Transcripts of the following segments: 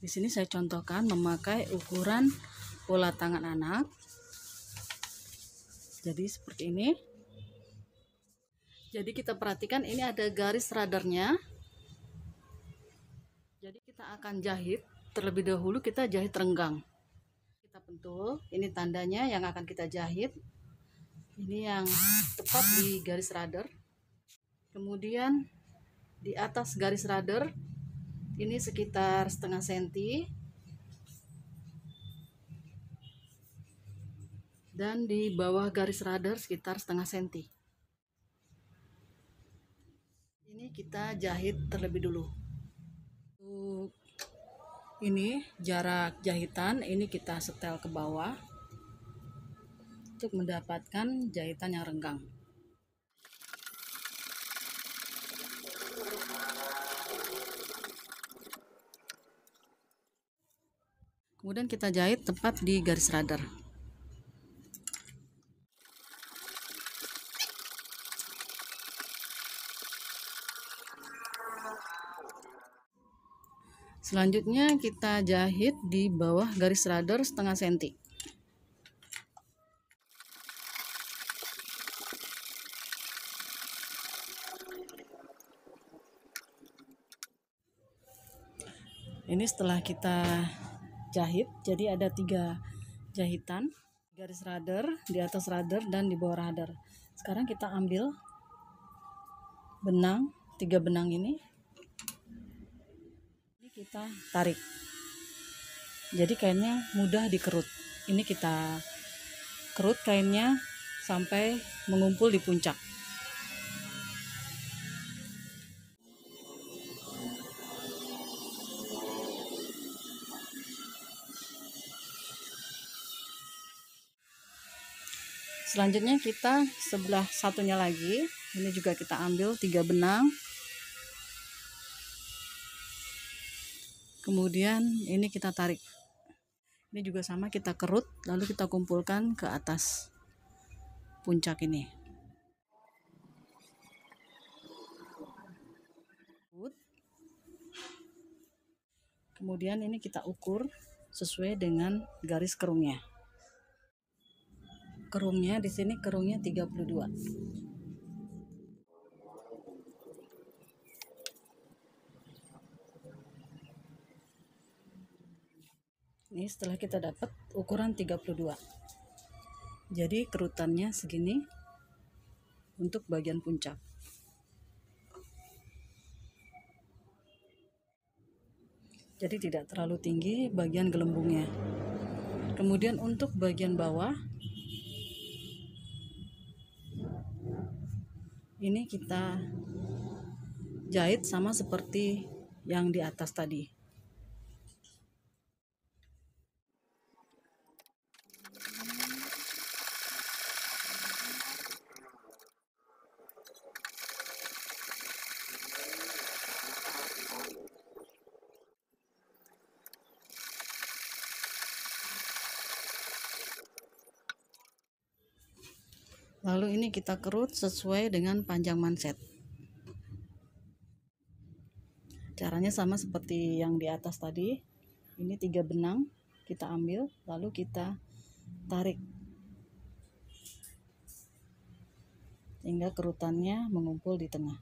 Di sini saya contohkan memakai ukuran pola tangan anak. Jadi seperti ini. Jadi kita perhatikan ini ada garis radarnya. Jadi kita akan jahit terlebih dahulu, kita jahit renggang. Kita pentul, ini tandanya yang akan kita jahit. Ini yang tepat di garis radar. Kemudian di atas garis radar ini sekitar setengah senti. Dan di bawah garis radar sekitar setengah senti. Ini kita jahit terlebih dulu. Untuk ini jarak jahitan ini kita setel ke bawah untuk mendapatkan jahitan yang renggang. Kemudian kita jahit tepat di garis radar. Selanjutnya kita jahit di bawah garis radar setengah senti. Ini setelah kita jahit, jadi ada 3 jahitan, garis radar, di atas radar dan di bawah radar. Sekarang kita ambil benang, 3 benang ini kita tarik. Jadi kainnya mudah dikerut. Ini kita kerut kainnya sampai mengumpul di puncak. Selanjutnya kita sebelah satunya lagi, ini juga kita ambil 3 benang. Kemudian ini kita tarik. Ini juga sama, kita kerut lalu kita kumpulkan ke atas puncak ini. Kemudian ini kita ukur sesuai dengan garis kerungnya. Kerungnya di sini kerungnya 32. Ini setelah kita dapat ukuran 32. Jadi kerutannya segini untuk bagian puncak. Jadi tidak terlalu tinggi bagian gelembungnya. Kemudian untuk bagian bawah ini kita jahit sama seperti yang di atas tadi. Lalu ini kita kerut sesuai dengan panjang manset. Caranya sama seperti yang di atas tadi. Ini 3 benang kita ambil, lalu kita tarik hingga kerutannya mengumpul di tengah.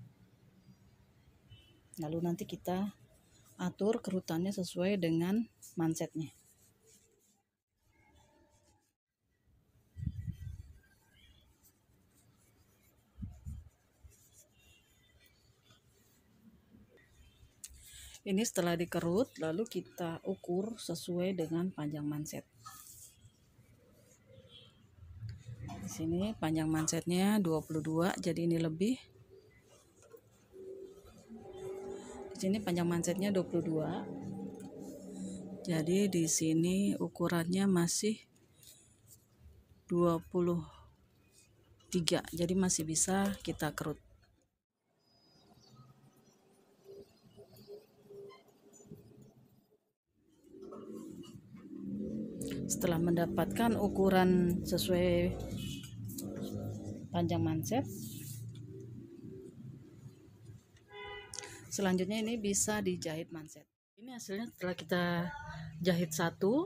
Lalu nanti kita atur kerutannya sesuai dengan mansetnya. Ini setelah dikerut, lalu kita ukur sesuai dengan panjang manset. Di sini panjang mansetnya 22, jadi ini lebih. Di sini panjang mansetnya 22. Jadi di sini ukurannya masih 23. Jadi masih bisa kita kerut. Setelah mendapatkan ukuran sesuai panjang manset, selanjutnya ini bisa dijahit manset. Ini hasilnya setelah kita jahit satu.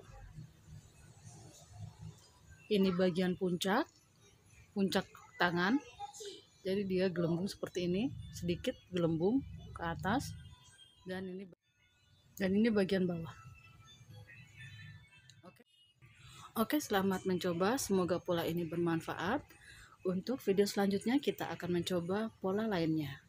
Ini bagian puncak tangan, jadi dia gelembung seperti ini, sedikit gelembung ke atas, dan ini bagian bawah. Oke, selamat mencoba, semoga pola ini bermanfaat. Untuk video selanjutnya kita akan mencoba pola lainnya.